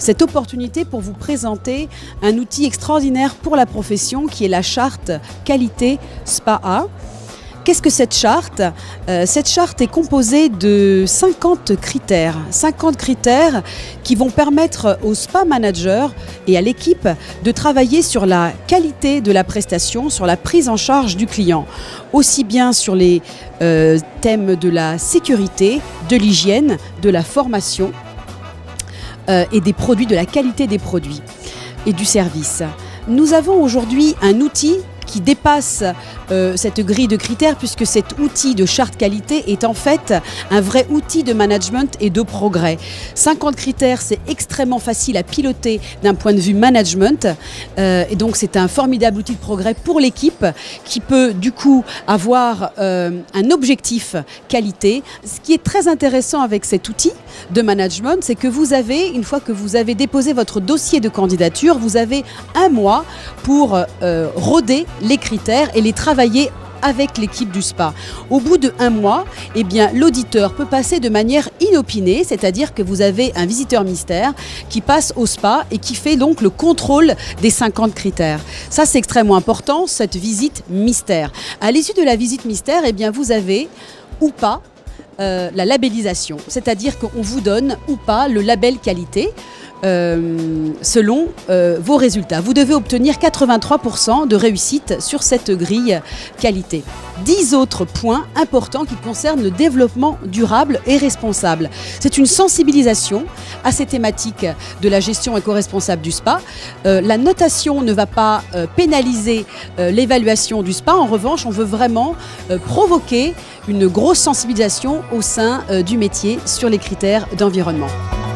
cette opportunité pour vous présenter un outil extraordinaire pour la profession qui est la charte qualité SPA. Qu'est-ce que cette charte? Cette charte est composée de 50 critères. 50 critères qui vont permettre au spa manager et à l'équipe de travailler sur la qualité de la prestation, sur la prise en charge du client. Aussi bien sur les thèmes de la sécurité, de l'hygiène, de la formation et des produits, de la qualité des produits et du service. Nous avons aujourd'hui un outil qui dépasse cette grille de critères, puisque cet outil de charte qualité est en fait un vrai outil de management et de progrès. 50 critères, c'est extrêmement facile à piloter d'un point de vue management, et donc c'est un formidable outil de progrès pour l'équipe qui peut du coup avoir un objectif qualité. Ce qui est très intéressant avec cet outil de management, c'est que vous avez, une fois que vous avez déposé votre dossier de candidature, vous avez un mois pour roder les critères et les travailler avec l'équipe du spa. Au bout de un mois, eh bien, l'auditeur peut passer de manière inopinée, c'est-à-dire que vous avez un visiteur mystère qui passe au spa et qui fait donc le contrôle des 50 critères. Ça, c'est extrêmement important, cette visite mystère. À l'issue de la visite mystère, eh bien, vous avez ou pas la labellisation, c'est-à-dire qu'on vous donne ou pas le label qualité selon vos résultats. Vous devez obtenir 83% de réussite sur cette grille qualité. 10 autres points importants qui concernent le développement durable et responsable. C'est une sensibilisation à ces thématiques de la gestion éco-responsable du spa. La notation ne va pas pénaliser l'évaluation du spa. En revanche, on veut vraiment provoquer une grosse sensibilisation au sein du métier sur les critères d'environnement.